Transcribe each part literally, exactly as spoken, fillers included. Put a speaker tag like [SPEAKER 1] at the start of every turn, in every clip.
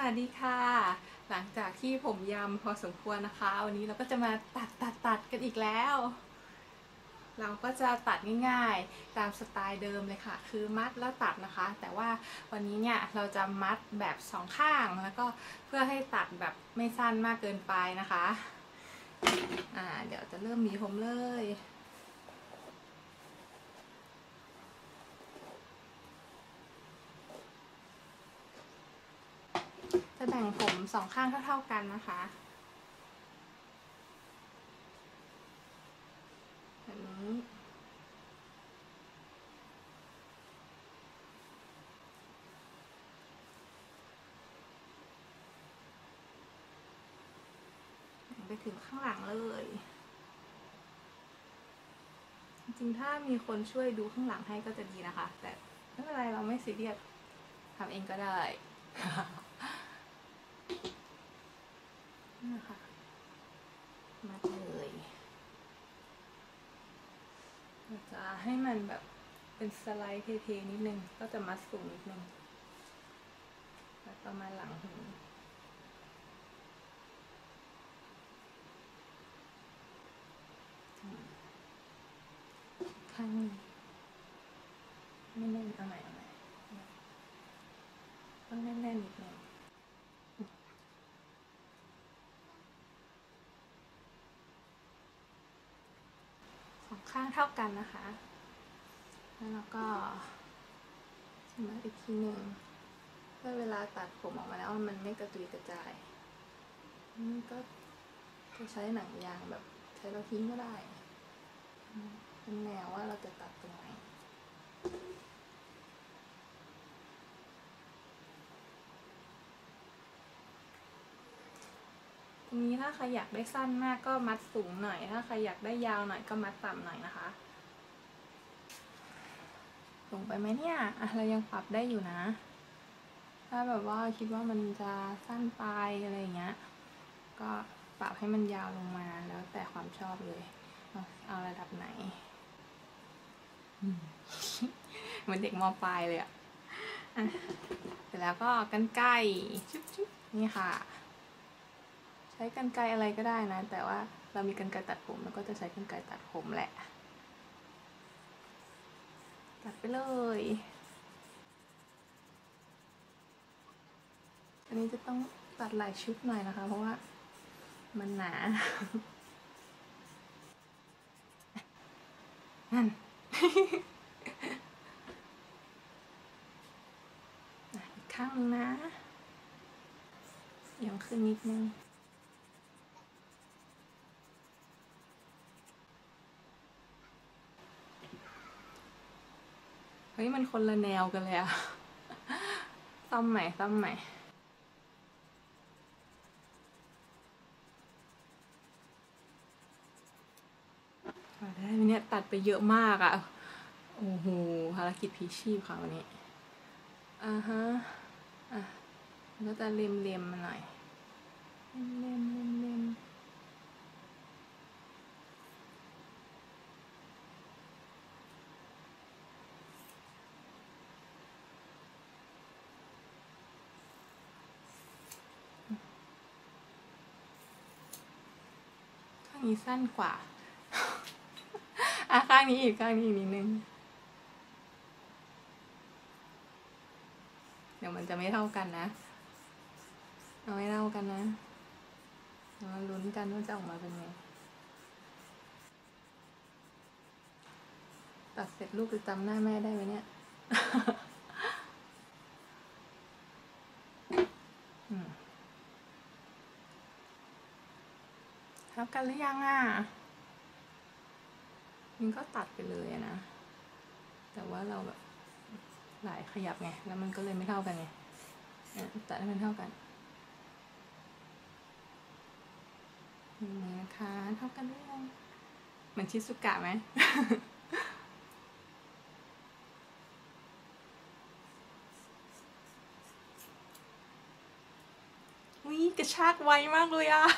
[SPEAKER 1] วัสดีค่ะหลังจากที่ผมยำพอสมควรนะคะวันนี้เราก็จะมาตัดตัดตัดกันอีกแล้วเราก็จะตัดง่ายๆตามสไตล์เดิมเลยค่ะคือมัดแล้วตัดนะคะแต่ว่าวันนี้เนี่ยเราจะมัดแบบสองข้างแล้วก็เพื่อให้ตัดแบบไม่สั้นมากเกินไปนะคะอ่าเดี๋ยวจะเริ่มหวีผมเลยจะแบ่งผมสองข้างเท่าๆกันนะคะแบบนี้ไปถึงข้างหลังเลยจริงๆถ้ามีคนช่วยดูข้างหลังให้ก็จะดีนะคะแต่ไม่เป็นไรเราไม่ซีเรียสทำเองก็ได้นะคะมัดเลยเราจะให้มันแบบเป็นสไลด์เทๆนิดนึงก็จะมัดสูงนิดนึงแล้วประมาณหลังหูข้างนี้ไม่แน่นเอาใหม่เอาใหม่ต้องแน่นๆนิดนึงสองข้างเท่ากันนะคะแล้วเราก็มาอีกทีหนึ่งเพื่อเวลาตัดผมออกมาแล้วมันไม่กระจุยกระจายนี่ก็จะใช้หนังยางแบบใช้เราทิ้งก็ได้เป็นแนวว่าเราจะตัดตรงไหนตรงนี้ถ้าใครอยากได้สั้นมากก็มัดสูงหน่อยถ้าใครอยากได้ยาวหน่อยก็มัดต่ำหน่อยนะคะสูงไปไหมเนี่ยอะเรายังปรับได้อยู่นะถ้าแบบว่าคิดว่ามันจะสั้นไปอะไรอย่างเงี้ยก็ปรับให้มันยาวลงมาแล้วแต่ความชอบเลยเอาระดับไหนเหมือนเด็กม.ปลายเลยอะเสร็จแล้วก็กรรไกรชุบๆนี่ค่ะใช้กรรไกรอะไรก็ได้นะแต่ว่าเรามีกรรไกรตัดผมแล้วก็จะใช้กรรไกรตัดผมแหละตัดไปเลยอันนี้จะต้องตัดหลายชุดหน่อยนะคะเพราะว่ามันหนานั่นอีกข้างนึงนะเอียงขึ้นนิดนึงเฮ้ยมันคนละแนวกันเลยอะซ่อมใหม่ซ่อมใหม่ได้ไหมเนี่ยตัดไปเยอะมากอะโอ้โหภารกิจพีชีพค่ะวันนี้อ่าฮะอ่ะก็จะเลียมๆมาหน่อยเลียมเลียมเลียมข้างนี้สั้นกว่าอ่ะข้างนี้อีกข้างนี้อีกนิดนึงเดี๋ยวมันจะไม่เท่ากันนะเอาไม่เท่ากันนะมาลุ้นกันว่าจะออกมาเป็นไงตัดเสร็จลูกจะจำหน้าแม่ได้ไหมเนี่ยเท่ากันหรือยังอ่ะมันก็ตัดไปเลยนะแต่ว่าเราแบบหลายขยับไงแล้วมันก็เลยไม่เท่ากันไงตัดให้มันเท่ากันนี่นะคะเท่ากันหรือยังเหมือนชิซุกะไหมวิกระชากไวมากเลยอะ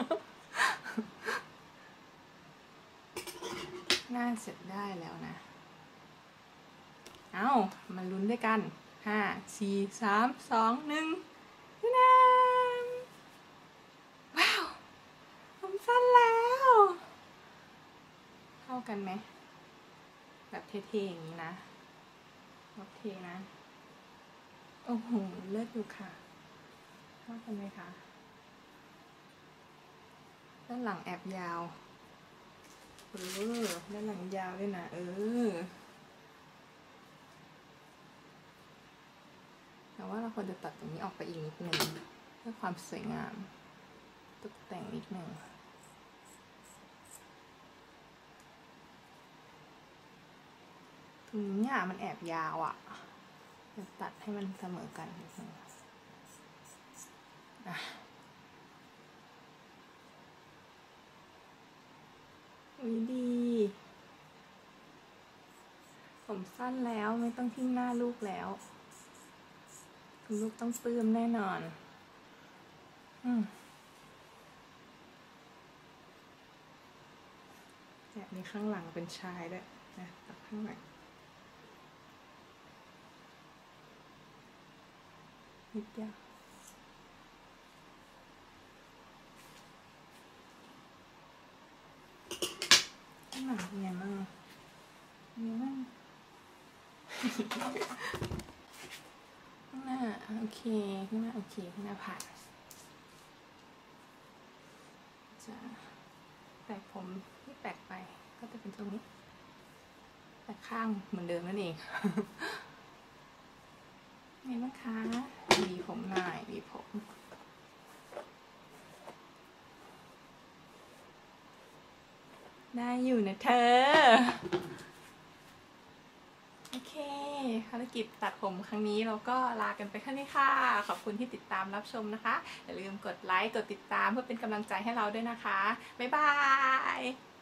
[SPEAKER 1] น่าเสร็จได้แล้วนะเอามาลุ้นด้วยกันห้าสี่สามสองหนึ่งนี่นะกันไหมแบบเท่ๆอย่างนี้นะโอเคนะโอ้โหเลิศอยู่ค่ะเท่ากันไหมคะด้านหลังแอบยาวเออด้านหลังยาวด้วยนะเออแต่ว่าเราควรจะตัดตรงนี้ออกไปอีกนิดนึงเพื่อความสวยงามตกแต่งนิดนึงตรงนี้อ่ะมันแอบยาวอ่ะจะตัดให้มันเสมอกันนิดนึงอ่ะวิดีผมสั้นแล้วไม่ต้องทิ้งหน้าลูกแล้วคุณลูกต้องปลื้มแน่นอนอืมเนี่ยมีข้างหลังเป็นชายด้วยนะตัดข้างหลังนิดเดียวข้างหลังเป็นไงบ้างเป็นไงบ้างข้างหน้าโอเคข้างหน้าโอเคข้างหน้าผ่านจะแปะผมที่แปะไปก็จะเป็นตรงนี้แต่ข้างเหมือนเดิมนั่นเองไงบ้างคะหวีผมหน่อยหวีผมได้อยู่นะเธอโอเคภารกิจตัดผมครั้งนี้เราก็ลากันไปแค่นี้ค่ะขอบคุณที่ติดตามรับชมนะคะอย่าลืมกดไลค์กดติดตามเพื่อเป็นกำลังใจให้เราด้วยนะคะบ๊ายบาย